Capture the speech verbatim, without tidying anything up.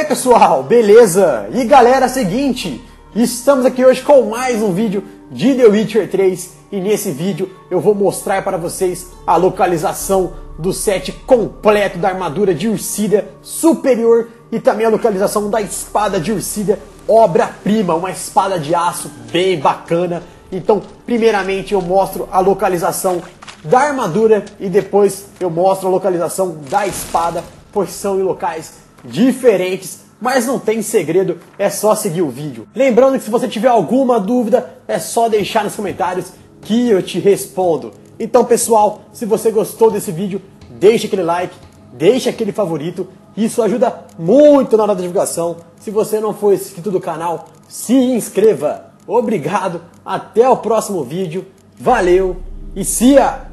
pessoal, beleza? E galera, seguinte, estamos aqui hoje com mais um vídeo de The Witcher três e nesse vídeo eu vou mostrar para vocês a localização do set completo da armadura de Ursília superior e também a localização da espada de Ursília, obra-prima, uma espada de aço bem bacana. Então, primeiramente eu mostro a localização da armadura e depois eu mostro a localização da espada, pois são em locais diferentes, mas não tem segredo, é só seguir o vídeo. Lembrando que se você tiver alguma dúvida, é só deixar nos comentários que eu te respondo. Então pessoal, se você gostou desse vídeo, deixa aquele like, deixa aquele favorito, isso ajuda muito na hora da divulgação. Se você não for inscrito do canal, se inscreva. Obrigado, até o próximo vídeo, valeu e sia!